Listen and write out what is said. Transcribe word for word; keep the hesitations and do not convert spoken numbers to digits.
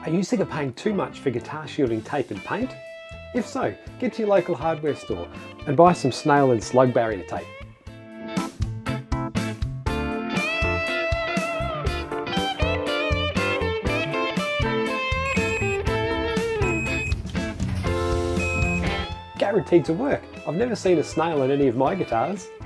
Are you sick of paying too much for guitar shielding tape and paint? If so, get to your local hardware store and buy some snail and slug barrier tape. Guaranteed to work. I've never seen a snail in any of my guitars.